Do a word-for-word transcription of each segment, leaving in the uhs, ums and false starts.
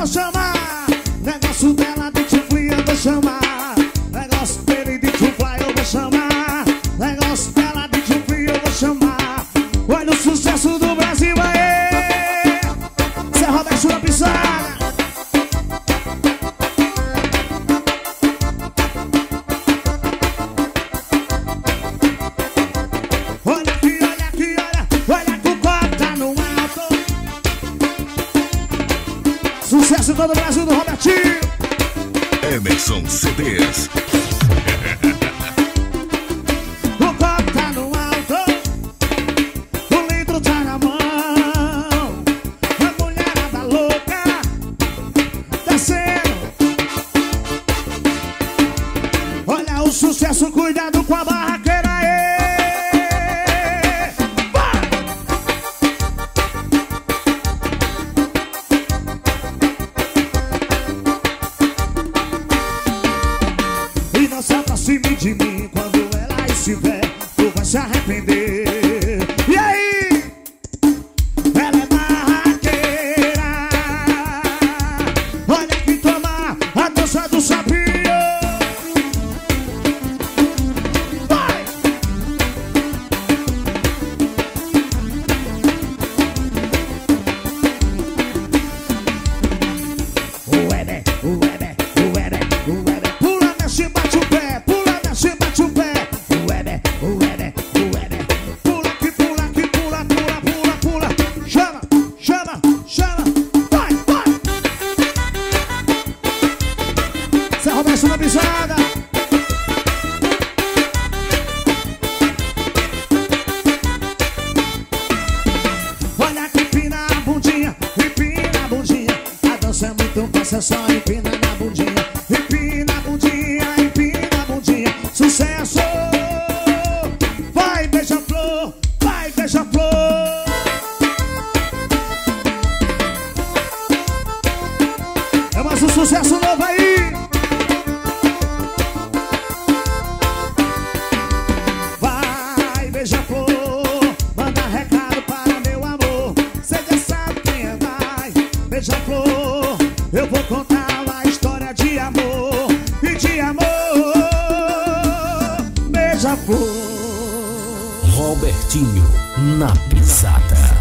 vou chamar. Negócio dela de chufli eu vou chamar. Negócio dele de chufli eu vou chamar. Negócio dela de chufli eu vou chamar. Olha o sucesso do Brasil aí. Zé Roberto na pisada. Olha aqui, olha aqui, olha. Olha que o copo tá no alto. Sucesso em todo o Brasil do Robertinho. Emerson C Ds. O copo tá no alto, o litro tá na mão. A mulherada louca descendo. Olha o sucesso, cuidado com a barraqueira aí. Vai! E não se aproxime de mim quando ela estiver, tu vai se arrepender. E aí? Ela é barraqueira. Olha que toma a dança do sapinho. Vai! O Eder, o Eder, o Eder, o Eder. Pula, mexe, bate o pé. Pula, mexe, bate o pé. O Eder, o Eder, o Eder. Pula que pula, que pula, pula, pula, pula. Chama, chama, chama. Vai, vai. Zé Roberto na pisada. Olha que empina a bundinha, empina a bundinha. A dança é muito fácil, é só empina na bundinha. Empina a bundinha, empina a bundinha. Sucesso! Vai, beija-flor, vai, beija-flor. É mais um sucesso novo aí. Vai, beija-flor, manda recado para meu amor. Cê já sabe quem é, vai, beija-flor. Eu vou contar uma história de amor e de amor. Beija-flor. Robertinho na pisada.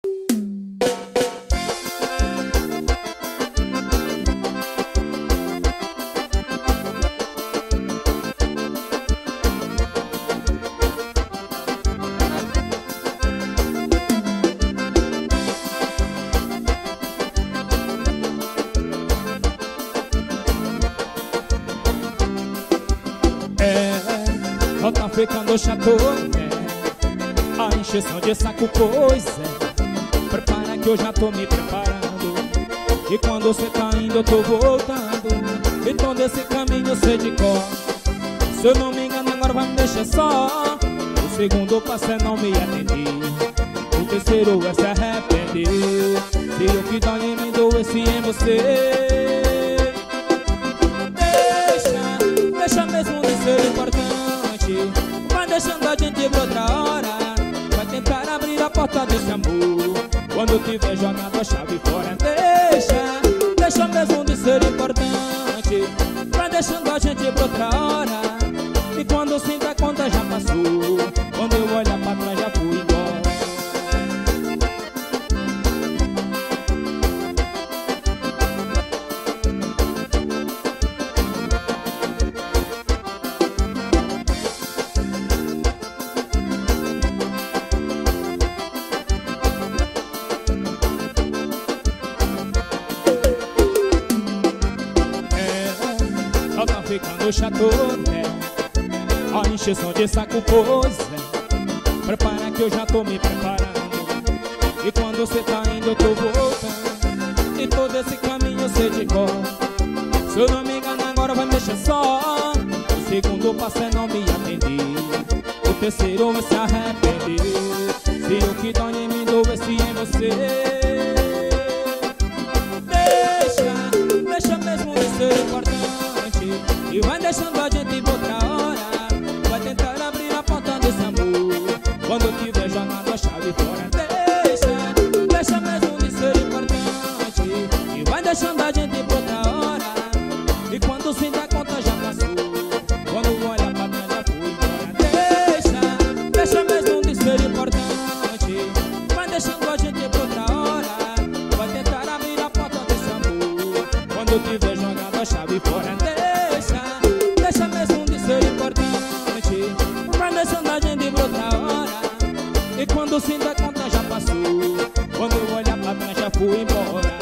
Tá ficando chato, é a encheção de saco, pois é. Prepara que eu já tô me preparando, e quando você tá indo eu tô voltando, e todo esse caminho eu sei de cor. Se eu não me engano agora vai me deixar só. O segundo passo é não me atender, o terceiro é se arrependeu. Se o que dói em mim doesse em você, Deixa, deixa mesmo de ser importante. Vai deixando a gente pra outra hora, vai tentar abrir a porta desse amor. Quando eu tiver jogado a chave fora, Deixa, deixa mesmo de ser importante. Vai deixando a gente pra outra hora, e quando sinta a conta já passou. Quando eu olhar pra trás já fui embora. Ficando chato, né? A encheção de saco, pois é. Prepara que eu já tô me preparando, e quando você tá indo eu tô voltando, e todo esse caminho eu sei de cor. Se eu não me engano agora vai me deixar só. O segundo passo é não me atender, o terceiro é se arrepender. Se o que dói em mim doesse em você, Deixa, deixa mesmo de ser importante. E vai deixando a gente por outra hora, vai tentar abrir a porta desse amor. Quando eu tiver jogado a chave fora, Deixa, deixa mesmo de ser importante. E vai deixando a gente por outra hora, e quando se dá conta já passou. Quando olha pra trás já foi embora. Deixa, deixa mesmo de ser importante. Vai deixando a gente por outra hora, vai tentar abrir a porta desse amor. Quando eu tiver jogado a chave fora, Deixa mesmo de ser importante. Vai deixando a gente pra outra hora, e quando se dá conta já passou. Quando eu olhar pra trás já fui embora.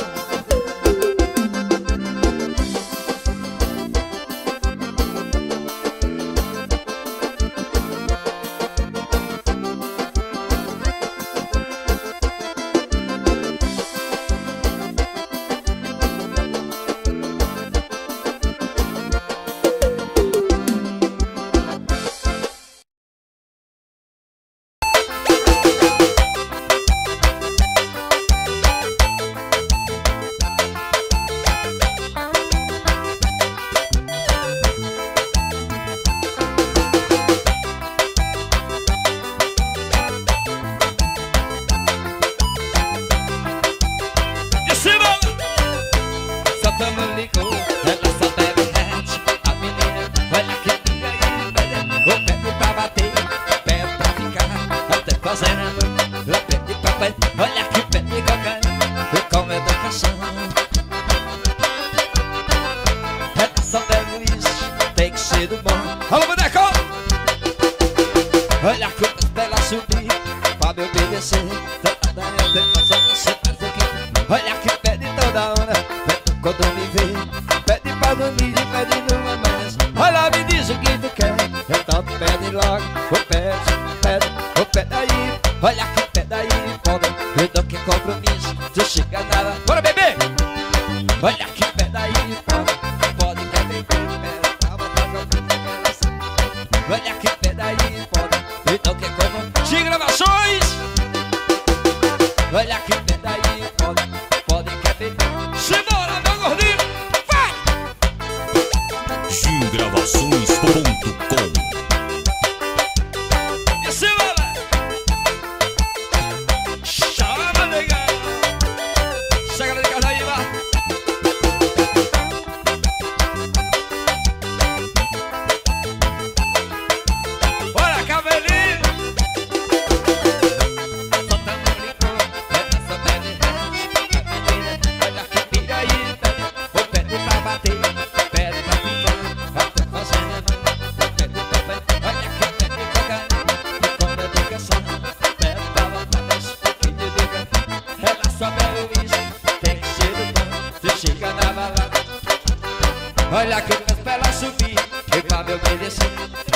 Olha que eu peço pra ela subir e pra me obedecer.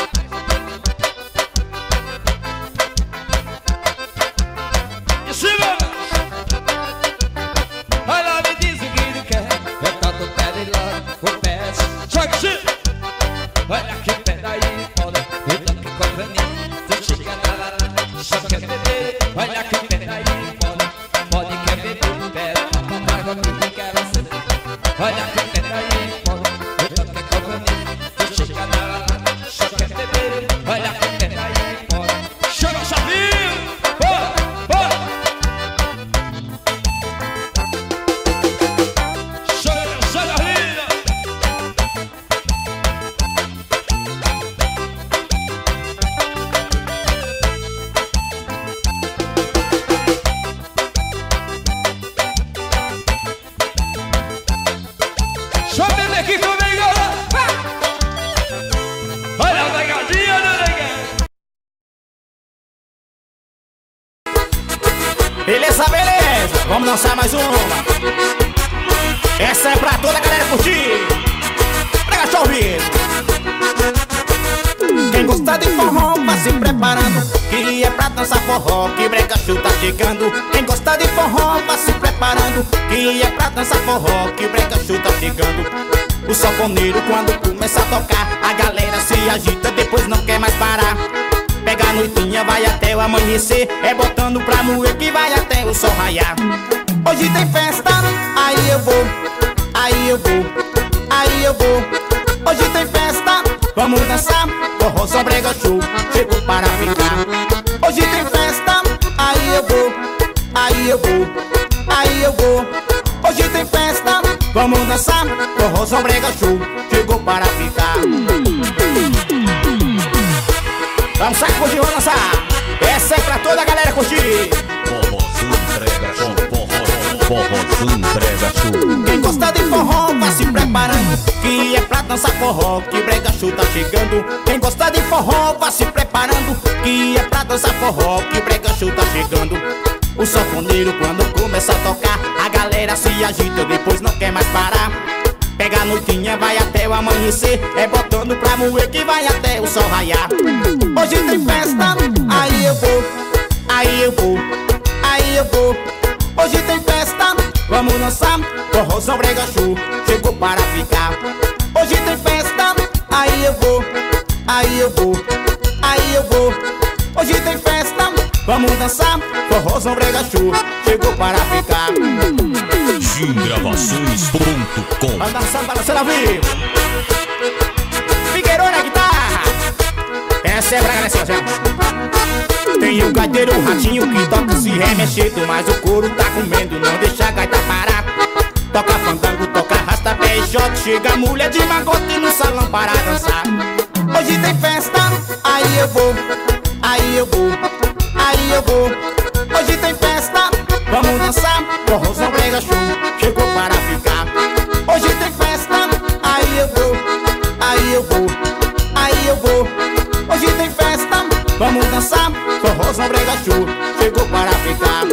Em cima! Olha, me diz o que tu quer. Eu canto o pé de lá, o pé. Joga assim! Olha que peraí, olha, eu tô que conveniente. Tu chega na lá, só quer beber. Olha que peraí, olha, pode quer beber. Pera, papai, água que não quero ser. Olha que peraí, olha, eu tô que conveniente. Tu chega na lá, só quer beber. Olha que peraí, olha, chama Chavinho! Bora, bora! Chama, chama, linda! Chama ele aqui comigo! Olha a pegadinha do negão! Beleza, beleza, vamos dançar mais uma. Essa é pra toda a galera curtir. Prega show vivo. Quem gosta de forró, vá se preparando, que é pra dançar forró, que brega show tá chegando. Quem gosta de forró, vá se preparando, que é pra dançar forró, que brega show tá chegando. O sanfoneiro quando começa a tocar, a galera se agita, depois não quer mais parar. Pega a noitinha, vai até o amanhecer, é botando pra moer que vai até o sol raiar. Hoje tem festa, aí eu vou, aí eu vou, aí eu vou. Hoje tem festa, vamos dançar, forró só brega show, chegou para ficar. Hoje tem festa, aí eu vou, aí eu vou, aí eu vou. Hoje tem festa, vamos dançar, forró só brega show, chegou para ficar. Vamos sair, curtir, vamos dançar. Essa é pra toda a galera curtir. Forrozão brega show, forró, forrozão brega show. Quem gosta de forró, vá se preparando, que é pra dançar forró, que brega show tá chegando. Quem gosta de forró, vá se preparando, que é pra dançar forró, que brega show tá chegando. O sanfoneiro quando começa a tocar, a galera se agita, depois não quer mais parar. Pega a noitinha, vai até o amanhecer, é botando pra moer que vai até o sol raiar. Hoje tem festa, aí eu vou, aí eu vou, aí eu vou. Hoje tem festa, vamos dançar, forrozão brega show, chegou para ficar. Hoje tem festa, aí eu vou, aí eu vou, aí eu vou. Hoje tem festa, vamos dançar, forrozão brega show, chegou para ficar. Gin Gravações ponto com. Vai dançando, balançando ao vivo. Figueirão na guitarra. Essa é braga, né, senhor? Tem o gaiteiro, o ratinho que toca se remexendo, mas o couro tá comendo, não deixa a gaita parar. Toca fandango, toca arrasta-pé e shot, chega a mulher de magote no salão para dançar. Hoje tem festa, aí eu vou, aí eu vou, aí eu vou. Hoje tem festa, vamos dançar, forrozão brega show, chegou para ficar. Hoje tem festa, aí eu vou, aí eu vou, aí eu vou. Hoje tem festa, vamos dançar, forrozão brega show, chegou para ficar.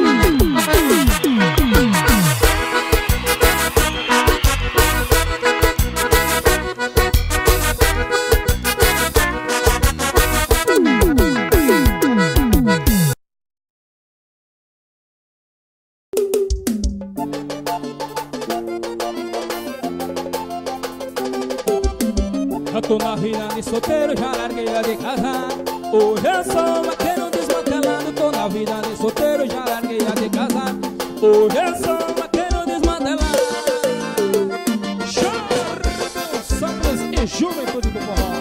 Eu tô na vida de solteiro, já larguei a de casar. Hoje eu sou vaqueiro desmantelado. Tô na vida de solteiro, já larguei a de casar. Hoje eu sou vaqueiro desmantelado. Chorão, samples e juventude do forró.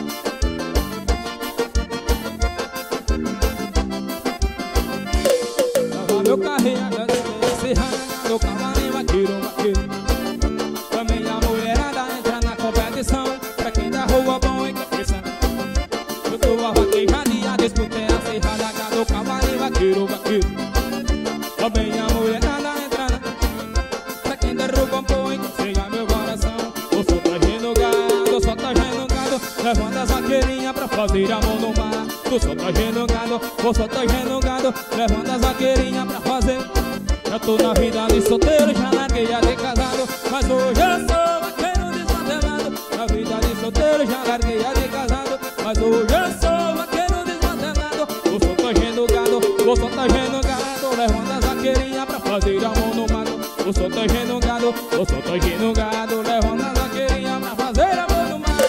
Lava meu carrinho, agora tem serrana. Meu cavalinho vaqueiro, vaqueiro. Também a mulherada entra na competição. Pra quem da rua bom e que pressão. Eu tô a vaquejadinha, disputei a serrada. Gado, cavalinho, vaqueiro, vaqueiro. Também a mulherada entra na. Pra quem da rua bom e que chega meu coração. Eu só trajando gado, eu só trajando gado. Levando as vaqueirinhas pra fazer amor no mar. Eu só trajando gado, eu só trajando gado. Levando as vaqueirinhas pra fazer. Eu tô na vida de solteiro, já larguei a de casado. Mas hoje eu sou vaqueiro desmantelado. A vida de solteiro já larguei a de casado, mas hoje eu sou vaqueiro desmantelado. Vou só tangendo gado, vou só tangendo gado, levando as vaqueirinhas pra fazer amor no mato. Vou só tangendo gado, vou só tangendo gado, levando as vaqueirinhas pra fazer amor no mato.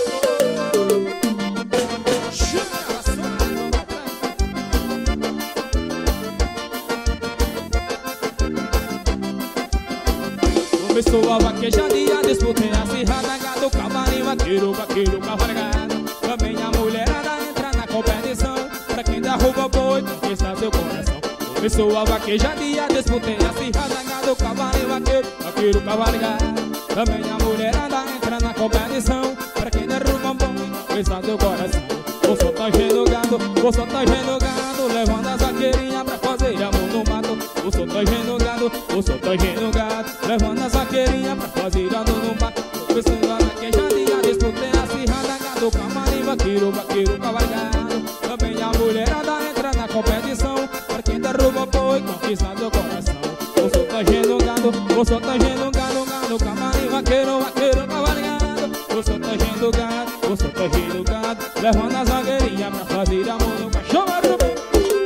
Começou a vaquejadinha, disputei a acirrada, gado, cavalinho, vaqueiro, vaqueiro, cavalgado. Também a mulherada entra na competição, pra quem derruba boi, conquista seu coração. Começou a vaquejadinha, disputei a acirrada, gado, cavalinho, vaqueiro, vaqueiro, cavalgado. Também a mulherada entra na competição, pra quem derruba boi, conquista seu coração. Vou só tangendo gado, vou só tangendo gado, levando as vaqueirinhas pra fazer amor no mato. Vou só tangendo gado, vou só tangendo gado, levando as vaqueirinhas pra fazer amor no mato. Começando a vaquejadinha, disputei a acirrada, gado, cavalinho, vaqueiro, vaqueiro, cavalgado. Também a mulherada entra na competição, pra quem derruba boi, conquista seu coração. Vou só tangendo gado, vou só tangendo gado, gado, cavalinho, vaqueiro, vaqueiro, cavalgado. Vou só tangendo gado, vou só tangendo gado, levando as vaqueirinhas pra fazer amor no mato. Chama pro bem.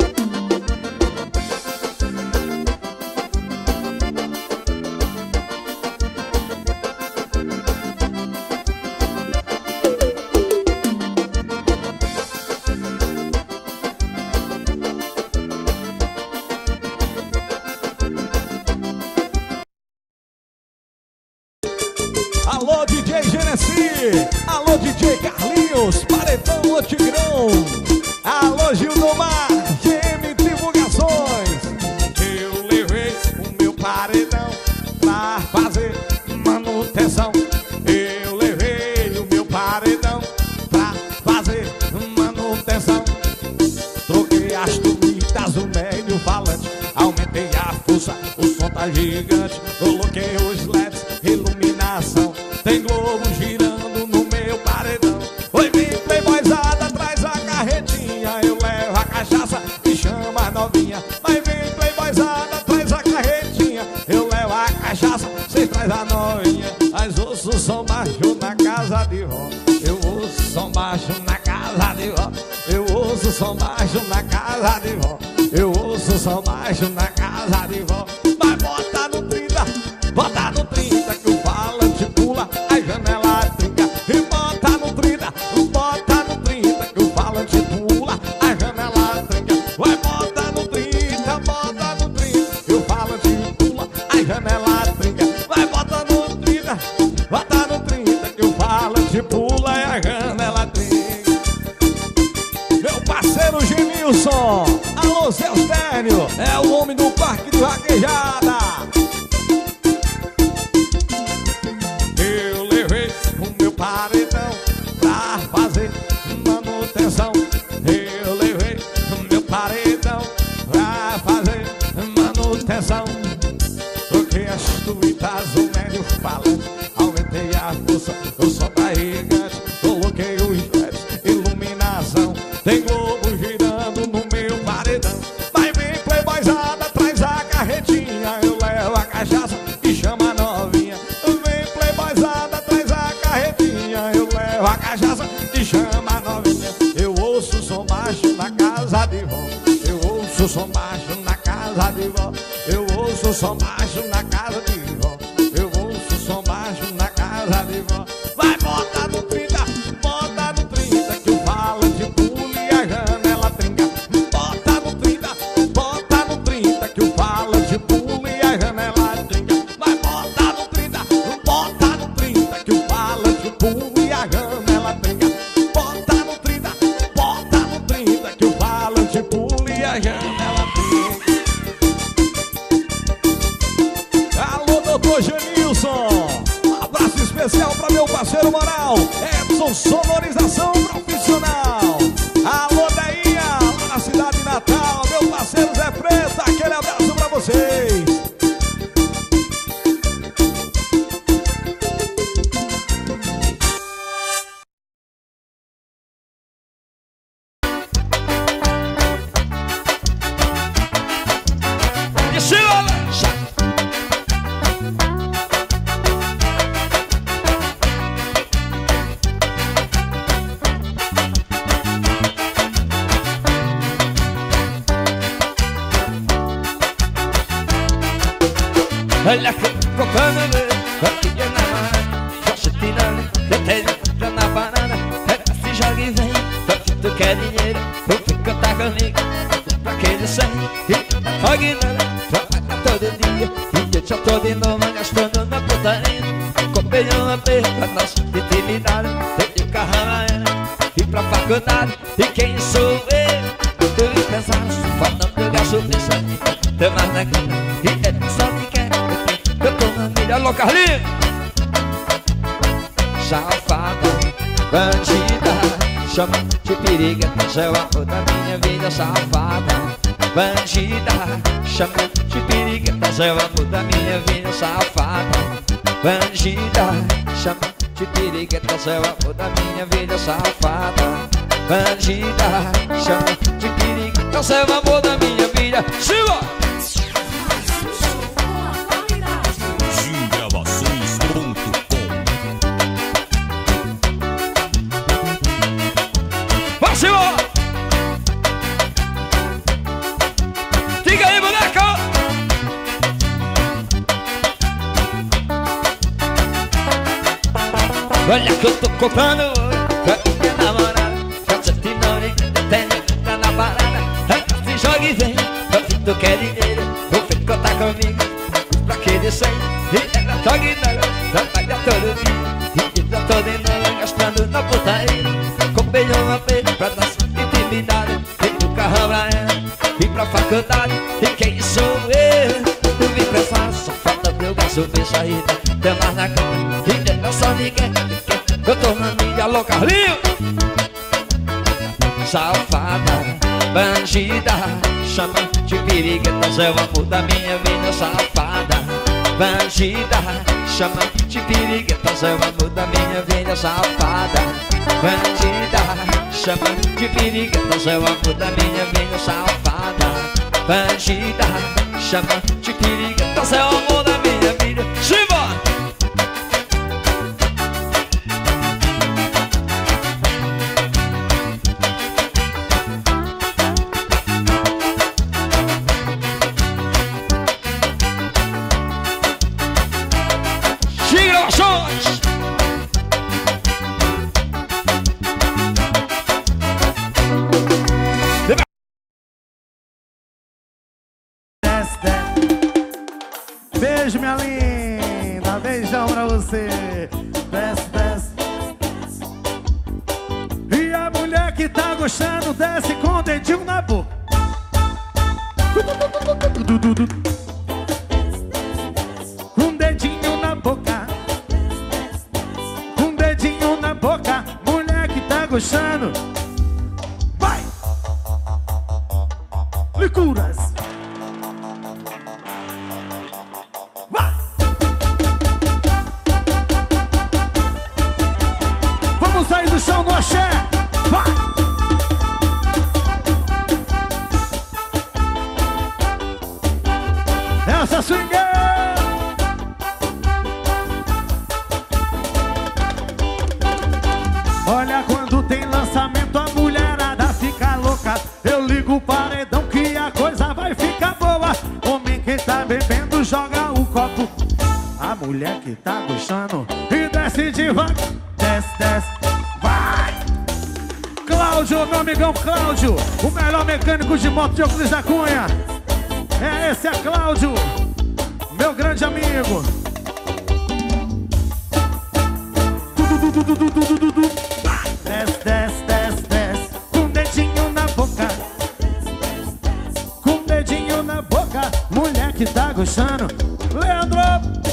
Alô, D J Genesi, alô, D J Carlinhos, Paredão ou Tigrão, alô, Gildomar, G M Divulgações. Eu levei o meu paredão pra fazer manutenção. Eu levei o meu paredão pra fazer manutenção. Troquei as tubitas, o médio falante, aumentei a força, o som tá gigante. Coloquei os L E Ds, iluminação, tem globo girando no meu paredão. Oi, vem playboyzada, traz a carretinha, eu levo a cachaça e chamo a novinha. Mas vem playboyzada, traz a carretinha, eu levo a cachaça, cê traz a novinha. Mas ouço som baixo na casa de vó, eu ouço som baixo na casa de vó, eu ouço som baixo na casa de vó, eu ouço som baixo na casa de vó. Mas bota no trinta, bota no trinta que o falante pula, a janela trinca. E bota no trinta, bota no trinta que o falante pula, a janela trinca. Vai, bota no trinta, bota no trinta que o falante pula, a janela trinca. Vai, bota no trinta, bota no trinta que o falante pula e a janela trinca. Meu parceiro Genilson, alô, Zé Eustênio, é o homem do Parque de Vaquejada. Eu levei o meu paredão pra fazer manutenção. Eu levei o meu paredão pra fazer manutenção. Troquei as tuitas, o médio falante, aumentei a força, o som tá gigante. Coloquei os L E Ds, iluminação, tem globo girando no meu paredão. Mas vem playboyzada, traz a carretinha, eu levo a cachaça e chama a novinha. Vem playboyzada, traz a carretinha, eu levo a cachaça e chama a novinha. Eu ouço som baixo na casa de vó, eu ouço som baixo na casa de vó, eu ouço som baixo na casa de vó, eu ouço som baixo na casa de vó. Vai, bota no trinta, bota no trinta que o falante pula e a janela trinca. Bota no trinta, bota no trinta que o falante pula e a janela trinca. Vai, bota no trinta, bota no trinta que o falante pula e a janela trinca. Bota no trinta, bota no trinta que o falante pula e a janela trinca. Alô, doutor Genilson, um abraço especial pra meu parceiro moral, Edson Sonorização Profissional. Alô, Deia, lá na cidade de Natal, meu parceiro Zé Preto, aquele abraço pra vocês. Olha que eu tô comprando aqui é na varanda. Poxa tirando, eu tenho na varanda. Se joga e vem, só que tu quer dinheiro. Vou ficar tá comigo, pra aquele sangue. E tá guinando, trabalha todo dia. E eu já tô de novo gastando na putaria. Comprei uma vez pra nossa intimidade. Dei o carro amanhã e pra faculdade. E quem sou eu? Eu ia pensar, faltando gasto nessa vida. Tem mais na quina, e é só que quer. Eu tô na milha, alô Carlinhos. Safada, bandida, chama de periga, mas é o amor da minha vida. Safada, bandida, chama de periga, mas é o amor da minha vida. Safada, bandida, chama de periga, mas é o amor da minha vida. Safada, bandida, chama de periga, mas é o amor da minha vida. Silva! Diga aí, boneco! Olha que eu tô comprando hoje pra minha namorada. Faça de nome, tem na parada. Se joga e vem, só que tu quer dinheiro. Vou ficar tá comigo, pra que descer. E ela joga e não, trabalha todo dia. E eu tô de novo gastando na putaria. Comprei uma vez pra nossa intimidade. Dei o carro pra ela e pra faculdade. E quem sou eu? Eu vim pensar, só falta meu gasto de saída. Tem mais na cama e ela só me quer. Eu tô na minha, alô Carlinhos. Safada, bandida, chama de periga, mas é o amor da minha vida. Safada, bandida, chama de periga, mas é o amor da minha vida. Safada, bandida, chama de periga, mas é o amor da minha vida. Safada, bandida, chama de periga, mas é o amor da minha vida. Shiva! Beijo, minha linda. Beijão pra você. Desce, desce. E a mulher que tá gostando desce com o dedinho na boca. Um dedinho na boca. Um dedinho na boca. Mulher que tá gostando. Vai! Licuras. Sair do chão no axé, vai! Essa swingueira! Olha quando tem lançamento a mulherada fica louca. Eu ligo o paredão que a coisa vai ficar boa. Homem que tá bebendo joga o copo. A mulher que tá gostando e desce devagar. Desce, desce. Cláudio, meu amigão Cláudio, o melhor mecânico de moto de Euclides da Cunha. É, esse é Cláudio, meu grande amigo. Desce, desce, desce, desce. Com o dedinho na boca. Com o dedinho na boca. Mulher que tá gostando. Leandro!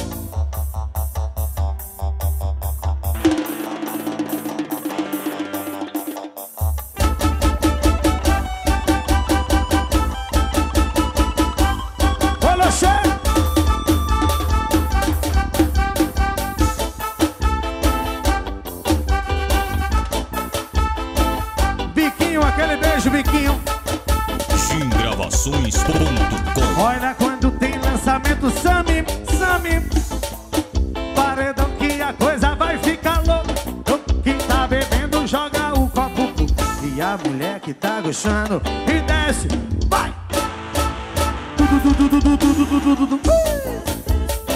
Aquele beijo, biquinho. Jim Gravações ponto com. Olha quando tem lançamento, Sami, Sami. Paredão que a coisa vai ficar louca. Quem tá bebendo joga o copo. E a mulher que tá gostando e desce, vai.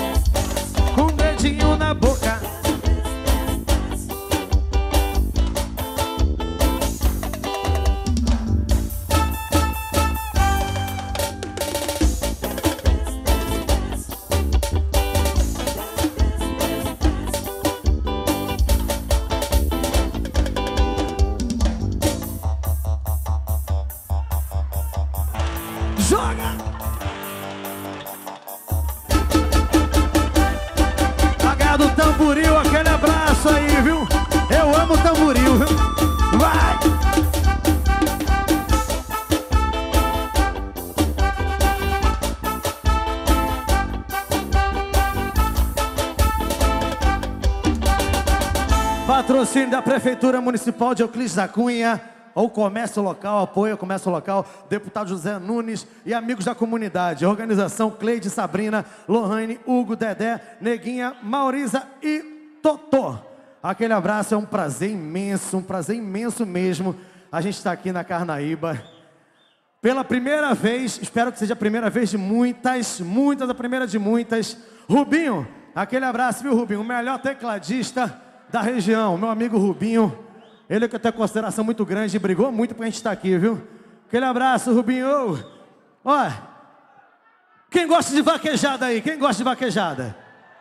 Patrocínio da Prefeitura Municipal de Euclides da Cunha, o comércio local, apoio ao comércio local, deputado José Nunes e amigos da comunidade. Organização Cleide, Sabrina, Lohane, Hugo, Dedé, Neguinha, Maurisa e Totó. Aquele abraço, é um prazer imenso, um prazer imenso mesmo. A gente está aqui na Carnaíba. Pela primeira vez, espero que seja a primeira vez de muitas, muitas, a primeira de muitas. Rubinho, aquele abraço, viu, Rubinho? O melhor tecladista da região, meu amigo Rubinho. Ele que tem consideração muito grande e brigou muito pra gente estar aqui, viu? Aquele abraço, Rubinho. Ó, quem gosta de vaquejada aí? Quem gosta de vaquejada?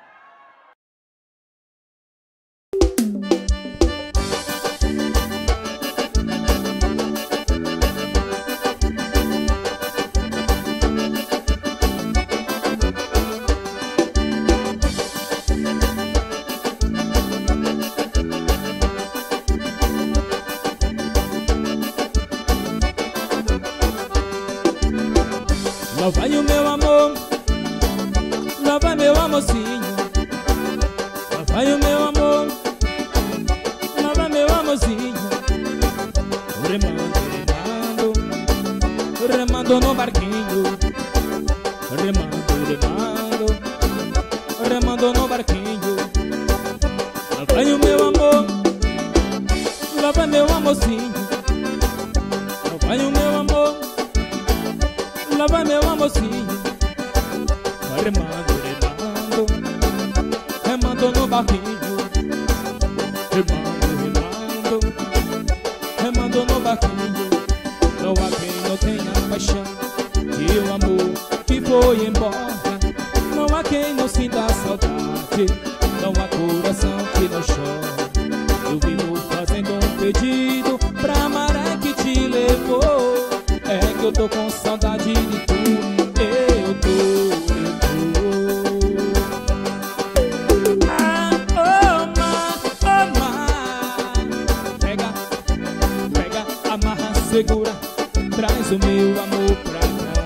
Lá vai o meu amor, lá vai meu amorzinho. Lá vai o meu amor, lá vai meu amorzinho. Remando, remando, remando no barquinho. Remando, remando, remando no barquinho. Lá vai o meu amor, lá vai meu amorzinho. Lá vai o meu amor, lá vai meu amorzinho. Remando, remando, remando no barquinho. Remando, remando, remando no barquinho. Não há quem não tenha paixão de um amor que foi embora. Não há quem não sinta saudade. Não há coração que não chora. Eu vivo fazendo um pedido pra maré que te levou. É que eu tô com saudade de tu. Eu tô, eu tô. Ah, oh, mar, oh, mar. Pega, pega, amarra, segura. Traz o meu amor pra cá.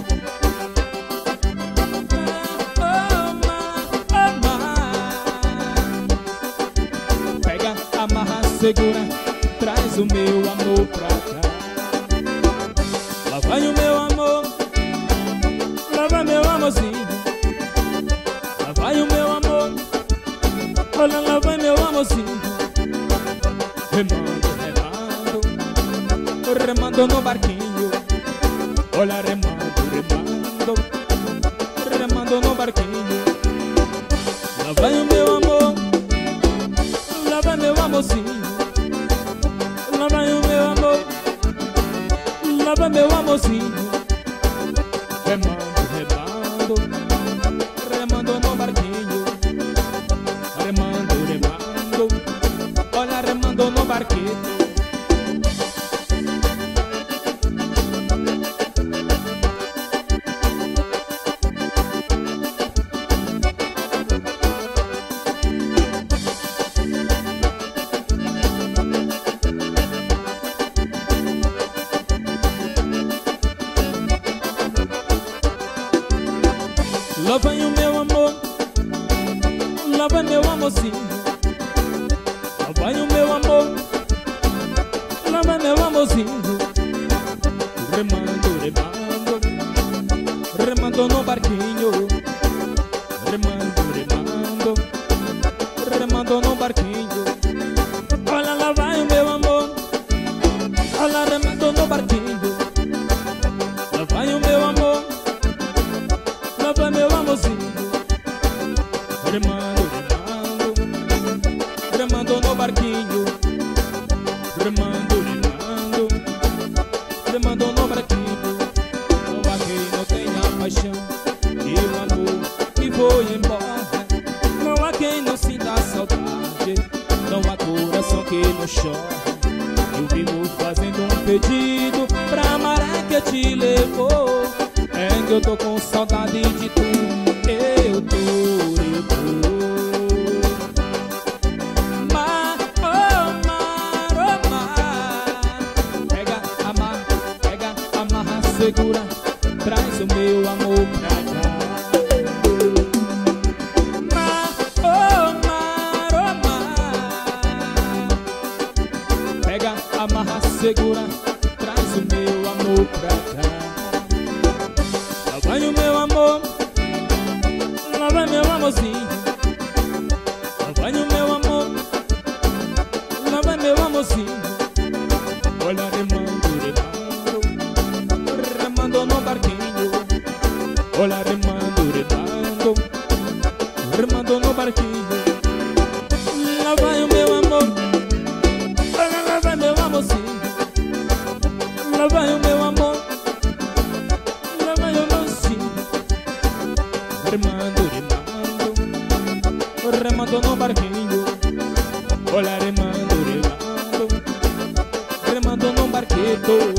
Ah, oh, mar, oh, mar. Pega, amarra, segura. Traz o meu amor pra cá. Lá vai o meu amor, lá vai meu amorzinho. Lá vai o meu amor, olha lá vai meu amorzinho. Remando, remando, remando no barquinho. Olha remando, remando, remando no barquinho. Lá vai o meu amor, lá vai meu amorzinho. Lá vai o meu amor, lá vai meu amorzinho. Remando, remando, remando no barquinho. Remando, remando, olha remando no barquinho. Lá vai o meu amor, lá vai meu amorzinho. Lá vai o meu amor, lá vai meu amorzinho. Remando, remando, remando no barquinho. Remando, remando, remando no barquinho. Olha lá vai o meu amor, olha remando no barquinho. Lá vai o meu amor, lá vai meu amorzinho. Remando, remando, remando no barquinho. Remando, remando, remando no barquinho. Não há quem não tenha paixão e um amor que foi embora. Não há quem não sinta saudade. Não há coração que não chora. Eu vivo fazendo um pedido pra maré que te levou. É que eu tô com saudade de tu. Eu tô, eu tô. Mar, oh mar, oh mar. Pega, amarra, pega, amarra, segura. Traz o meu amor pra cá. Mar, oh mar, oh mar. segura, traz o meu amor pra cá. Lá vai o meu amor, lá vai meu amorzinho. Lá vai o meu amor, lá vai meu amorzinho. Olha, remando, remando, remando no barquinho. Olha, remando, remando, remando no barquinho. Lá vai o meu amor, lá vai meu amorzinho. Lá vai o meu amor, lá vai o amorzinho. Remando, remando, remando no barquinho. Olha, remando, remando, remando no barquito.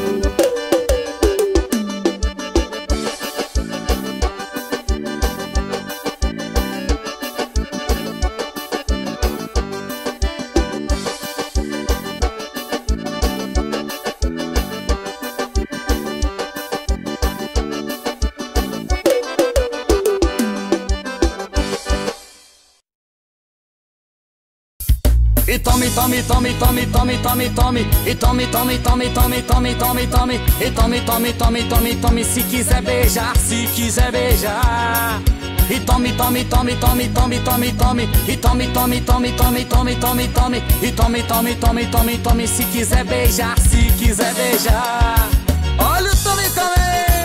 E tome, tome, tome, tome, tome, tome, tome. E tome, tome, tome, tome, tome, tome, tome. E tome, tome, tome, tome, tome. Se quiser beijar, se quiser beijar. E tome, tome, tome, tome, tome, tome, tome. E tome, tome, tome, tome, tome, tome, tome. E tome, tome, tome, tome, tome. Se quiser beijar, se quiser beijar. Olha o tome, tome.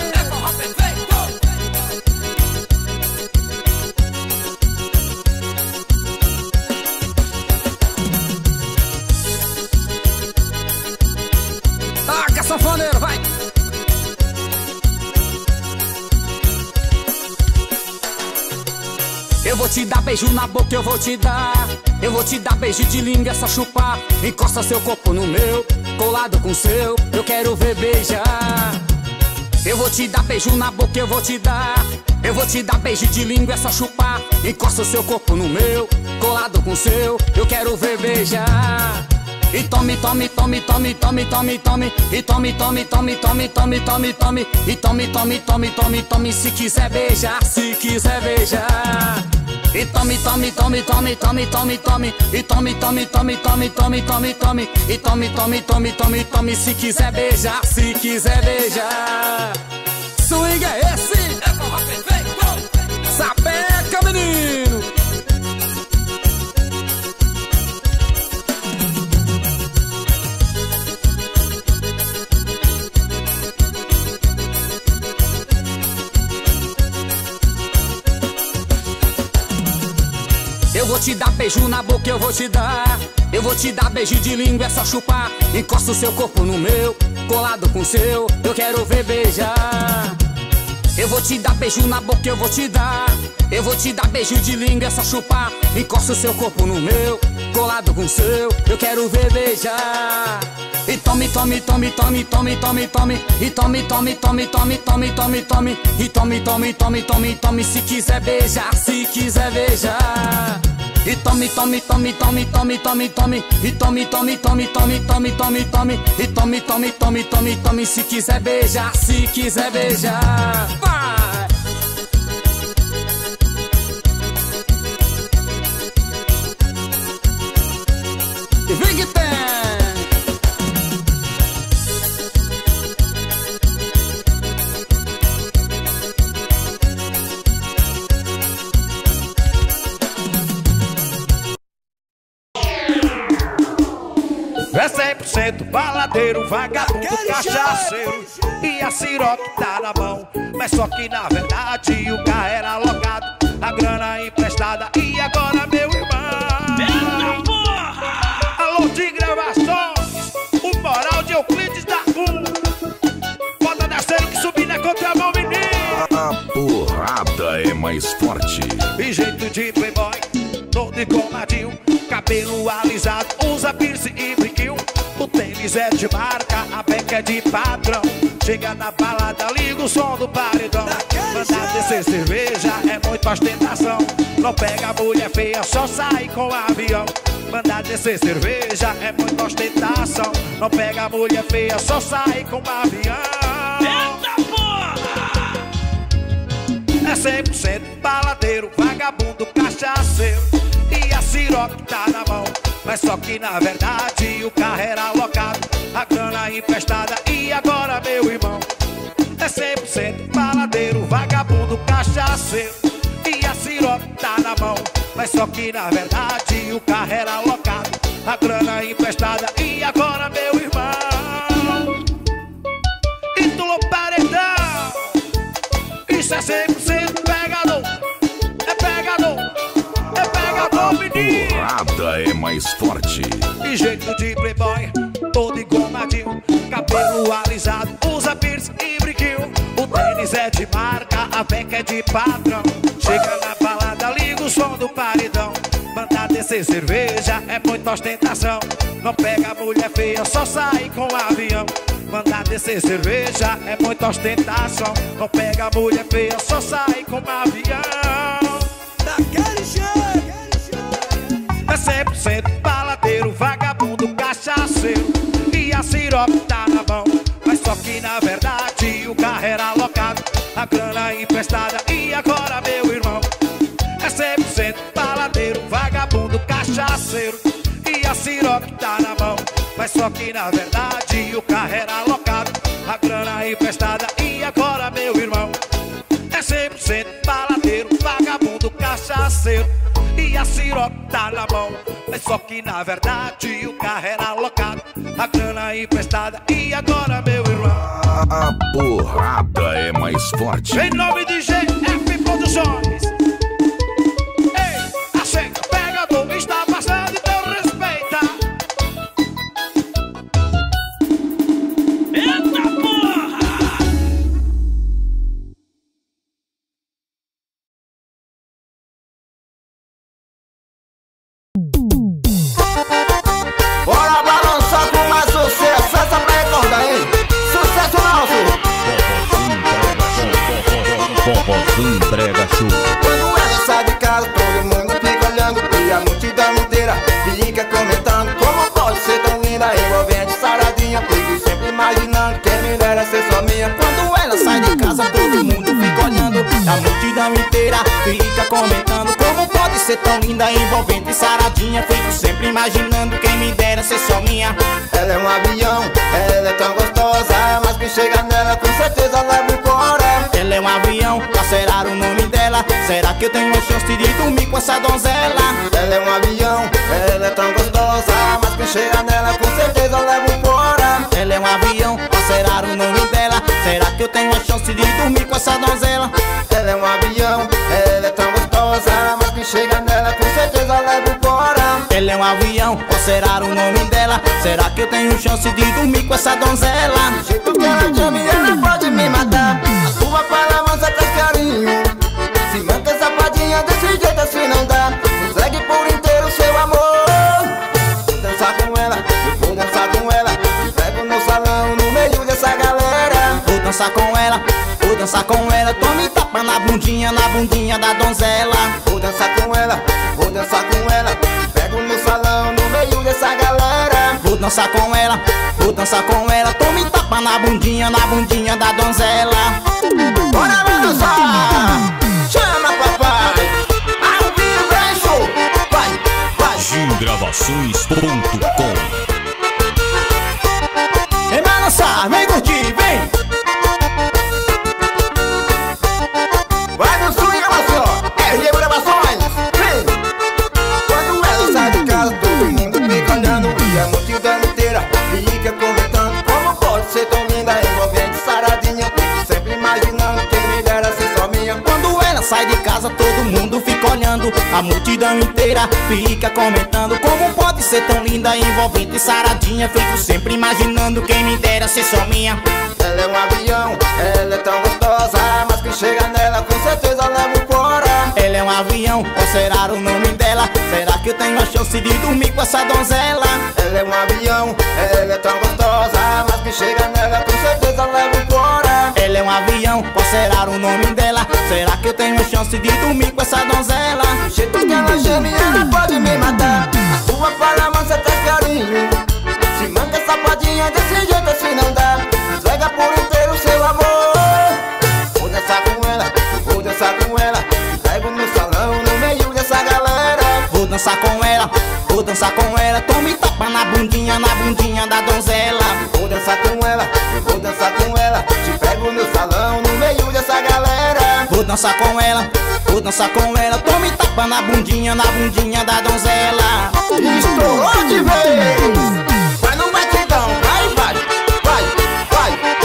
Sanfoneiro, vai! Eu vou te dar beijo na boca, eu vou te dar. Eu vou te dar beijo de língua, é só chupar. Encosta seu corpo no meu, colado com seu. Eu quero ver beijar. Eu vou te dar beijo na boca, eu vou te dar. Eu vou te dar beijo de língua, é só chupar. Encosta seu corpo no meu, colado com seu. Eu quero ver beijar. E tome, tome, tome, tome, tome, tome, tome. E tome, tome, tome, tome, tome, tome, tome. E tome, tome, tome, tome, tome. Se quiser beijar, se quiser beijar. E tome, tome, tome, tome, tome, tome, tome. E tome, tome, tome, tome, tome, tome, tome. E tome, tome, tome, tome, tome. Se quiser beijar, se quiser beijar. Swing é esse? É forró perfeito. Sapeca, menino. Eu vou te dar beijo na boca, eu vou te dar. Eu vou te dar beijo de língua, é só chupar. Encosta o seu corpo no meu, colado com o seu. Eu quero ver beijar. Eu vou te dar beijo na boca, eu vou te dar. Eu vou te dar beijo de língua, é só chupar. Encosta o seu corpo no meu, colado com o seu. Eu quero ver beijar. E tome, tome, tome, tome, tome, tome, tome. E tome, tome, tome, tome, tome, tome, tome. E tome, tome, tome, tome, tome. Se quiser beijar, se quiser beijar. E tome, tome, tome, tome, tome, tome, tome. E tome, tome, tome, tome, tome, tome, tome. E tome, tome, tome, tome, tome. Se quiser beijar, se quiser beijar. Vai! E vem que tem! É cem por cento baladeiro, vagabundo, cachaceiro. E a siroque tá na mão. Mas só que na verdade o carro era alugado, a grana emprestada. E agora meu irmão, eita porra! Alô de gravações, o moral de Euclides da U. Bota da série que subir na contramão, menino. A porrada é mais forte. E jeito de playboy, todo engomadinho, cabelo alisado, usa piercing e brinquinho. O tênis é de marca, a beca é de padrão. Chega na balada, liga o som do paredão. Mandar descer cerveja é muita ostentação. Não pega a mulher feia, só sai com o avião. Mandar descer cerveja é muita ostentação. Não pega a mulher feia, só sai com o avião. Eita porra! É cem por cento baladeiro, vagabundo, cachaceiro. E a siroque tá na mão. mas só que na verdade o carro era alocado, a grana emprestada. E agora, meu irmão, é cem por cento baladeiro, vagabundo, cachaceiro, e a sirope tá na mão, mas só que na verdade o carro era alocado, a grana emprestada. E agora, meu irmão, Ítalo Paredão, isso é cem por cento pegador, é pegador, é pegador, menino. Porrada é mais forte. E jeito de playboy, todo engomadinho, cabelo alisado, usa piercing e brinquinho. O tênis é de marca, a beca é de padrão. Chega na balada, liga o som do paredão. Manda descer cerveja, é muita ostentação. Não pega mulher feia, só sai com avião. Manda descer cerveja, é muita ostentação. Não pega mulher feia, só sai com avião. Daquele jeito, é cem por cento baladeiro, vagabundo, cachaceiro, e a sirope tá na mão, mas só que na verdade o carro era alocado, a grana emprestada. E agora, meu irmão, é cem por cento baladeiro, vagabundo, cachaceiro, e a sirope tá na mão, mas só que na verdade o carro era alocado, a grana emprestada. E agora, meu irmão, é cem por cento baladeiro, vagabundo, cachaceiro, e a sirope tá na mão, mas só que na verdade o carro era alocado, a grana emprestada. E agora, meu irmão, A porrada é mais forte. em nome de G F Produções, ei, a chega, pegador, está passando, então respeita. Eita porra! Bora balançar com mais sucesso, essa pra recordar, hein? Sucesso nosso! Forrozinho entrega show. Quando ela sai de casa, todo mundo fica olhando, e a multidão inteira fica comentando. Como pode ser tão linda, envolvente, saradinha, fico sempre imaginando quem me dera ser só minha. Quando ela sai de casa, todo mundo fica olhando, a multidão inteira fica comentando. Como pode ser tão linda, envolvente e saradinha, fico sempre imaginando quem me dera ser só minha. Ela é um avião, ela é tão gostosa, mas quem chega nela com certeza leva embora. Ela é um avião, qual será o nome dela? Será que eu tenho a chance de dormir com essa donzela? Ela é um avião, ela é tão gostosa, mas quem chega nela com certeza leva embora. Ela é um avião, qual será o nome dela? Será que eu tenho a chance de dormir com essa donzela? Ela é um avião, ela é tão gostosa, mas quem chega nela com certeza leva embora. Ela é um avião, qual será o nome dela? Será que eu tenho chance de dormir com essa donzela? Do jeito que ela chama, ela pode me matar. A sua palavra traz carinho, se mantém safadinha desse jeito assim não dá. Entregue por inteiro seu amor. Vou dançar com ela, eu vou dançar com ela, pego no salão no meio dessa galera. Vou dançar com ela, vou dançar com ela, tome tapa na bundinha, na bundinha da donzela. Vou dançar com ela, vou dançar com ela, pego no salão no meio dessa galera. Vou dançar com ela, vou dançar com ela, tome tapa na bundinha, na bundinha da donzela. Bora dançar! Chama papai! Ao vivo é show! Vai, vai! Gil Gravações ponto com. Vem balançar, vem curtir, vem! Vai no swing, amassou! R G Gravações, vem! Quando ela sai de casa, todo mundo fica olhando, e a multidão inteira fica comentando. Como pode ser tão linda, envolvente, saradinha, fico sempre imaginando quem me dera ser só minha. Quando ela sai de casa, todo mundo fica olhando, a multidão inteira fica comentando. Como pode ser tão linda, envolvente e saradinha, fico sempre imaginando quem me dera ser só minha. Ela é um avião, ela é tão gostosa, mas quem chega nela com certeza leva embora. Ela é um avião, qual será o nome dela? Será que eu tenho a chance de dormir com essa donzela? Ela é um avião, ela é tão gostosa, mas quem chega nela com certeza leva embora. Ela é um avião, qual será o nome dela? Será que eu tenho a chance de dormir com essa donzela? Do jeito que ela chama, ela pode me matar. A sua palavra traz carinho, se manda safadinha desse jeito assim não dá. Entrega por inteiro seu amor. Vou dançar com ela, vou dançar com ela, pego no salão no meio dessa galera. Vou dançar com ela, vou dançar dançar com ela. Tome tapa na bundinha, na bundinha da donzela. Vou dançar com ela, eu vou dançar com ela. Te pego no salão, no meio dessa galera. Vou dançar com ela, vou dançar com ela. Tome tapa na bundinha, na bundinha da donzela. Estourou de vez. Vai no batidão, vai, vai, vai, vai.